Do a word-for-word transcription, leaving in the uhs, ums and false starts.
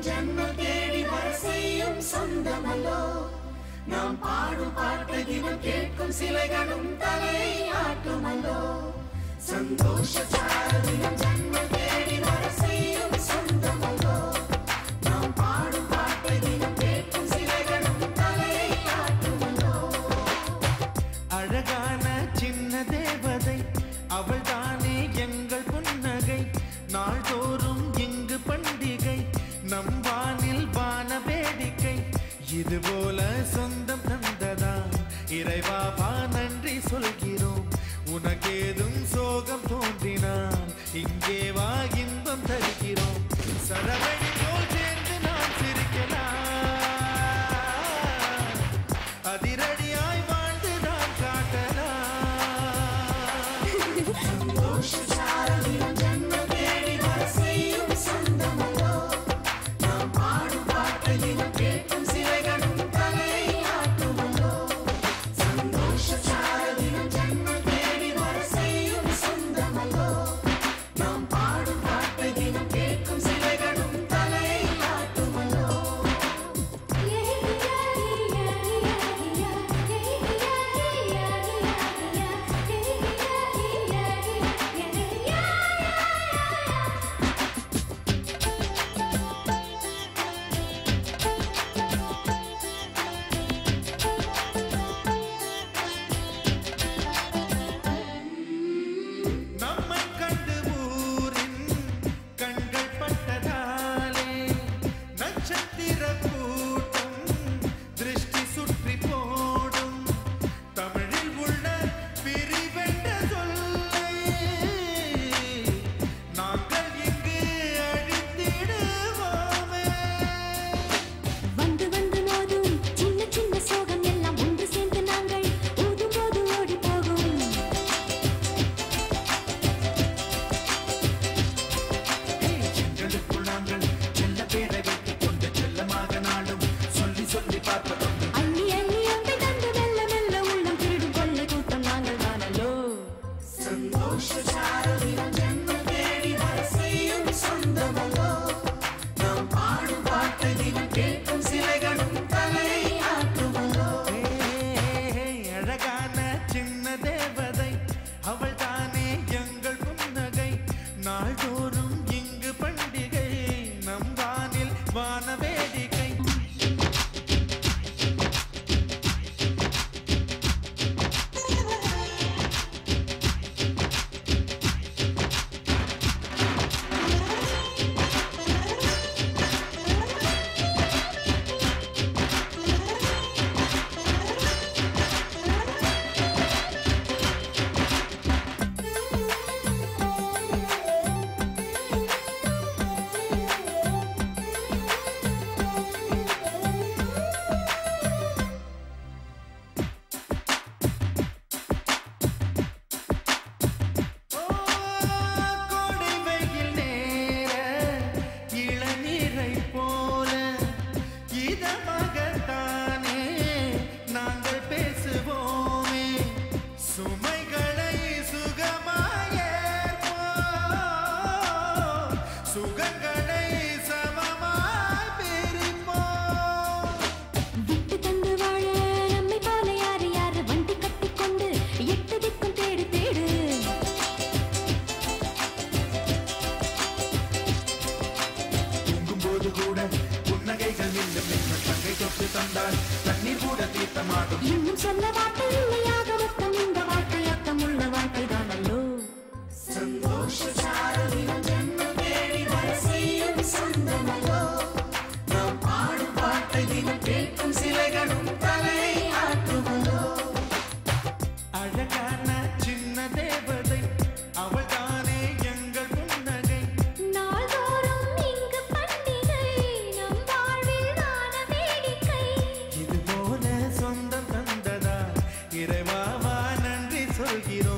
ஜன்னல் தேடி வர செய்யும் சொந்தமல்லோ நாம் பாடும் பாட்டை தினம் கேட்கும் சிலைகளும் தலை ஆட்டுமல்லோ சந்தோஷ சாரதினம் ஜன்னல் தேடி வர செய்யும் சொந்தமல்லோ நாம் பாடும் பாட்டை தினம் கேட்கும் சிலைகளும் தலை ஆட்டுமல்லோ அழகான சின்ன தேவதை அவள் தானே எங்கள் புன்னகை நாள்தோறும் இங்கு பண்டிகை நம் வானில் வான வேடிக்கை இதுபோல சொந்தம் தந்ததா இறைவாவா நன்றி சொல்கிறோம் உனக்கேதும் சோகம் தோன்றினால் இங்கே வா இன்பம் தருகிறோம் சரவணி போல் சேர்ந்து நாம் சிரிக்கலாம் அதிரடியாய் வாழ்ந்து நாம் காட்டலாம் சந்தோஷ சாரதினம் ஜன்னல் தேடி வர செய்யும் சொந்தமல்லோ நாம் பாடும் பாட்டை தினம் கேட்கும் சிலைகளும் தலை ஆட்டுமல்லோ சந்தோஷ சாரதினம் ஜன்னல் தேடி வர செய்யும் சொந்தமல்லோ நாம் பாடும் பாட்டை தினம் கேட்கும் சிலைகளும் தலை ஆட்டுமல்லோ நம்மை கண்டு ஊரின் கண்கள் பட்டதாலே நட்சத்திர கூட்டம் திருஷ்டி சுற்றி போடும் தமிழில் உள்ள பிரிவென்ற சொல்லை நாங்கள் இங்கு அழித்திடுவோமே வந்து வந்து மோதும் சின்ன சின்ன சோகம் எல்லாம் ஒன்று சேர்ந்து நாங்கள் ஊதும் போது ஓடி போகும் எங்களுக்குள் நாங்கள் செல்ல பேரை வைத்துக் கொண்டு செல்லமாக நாடும் சொல்லி சொல்லி பார்ப்பதுண்டு அள்ளி அள்ளி அம்பை தந்து மெல்ல மெல்ல உள்ளம் திருடும் கொள்ளை கூட்டம் நாங்கள் தானல்லோ சந்தோஷ சாரதினம் ஜன்னல் தேடி வர செய்யும் சொந்தமல்லோ நாம் பாடும் பாட்டை தினம் கேட்கும் சிலைகளும் தலை ஆட்டுமல்லோ அழகான சின்ன தேவதை அவள் தானே எங்கள் புன்னகை நாள்தோறும் இங்கு பண்டிகை நம் வானில் வான வேடிக்கை கோடை வெயில் நேர இளநீரை போல இதமாகத்தானே நாங்கள் பேசுவோமே சுமைகளை சுகமாயேற்போம் சுகங்களை சமமாய் பிரிப்போம் விட்டு தந்து வாழ நம்மை போல யாரு யாரு வண்டி கட்டிக்கொண்டு எட்டு திக்கும் தேடு தேடு தூங்கும்போது கூட புன்னகைகள் இன்னும் இன்னும் தங்கை தொட்டு தந்தால் தண்ணீர் கூட தீர்த்தமாடும் இன்னும் சொல்ல வார்த்தை இல்லையாக மொத்தம் இந்த வாழ்க்கை அர்த்தம் உள்ள வாழ்க்கை தானல்லோ சந்தோஷ சாரதினம் ஜன்னல் தேடி வர செய்யும் சொந்தமல்லோ நாம் பாடும் பாட்டை தினம் கேட்கும் சிலைகளும் தலை ஆட்டுமல்லோ அழகான சின்ன தேவதை அவள் தானே எங்கள் புன்னகை நாள்தோறும் இங்கு பண்டிகை நம் வாழ்வில் வான வேடிக்கை இதுபோல சொந்தம் தந்ததா இறைவாவா நன்றி சொல்கிறோம்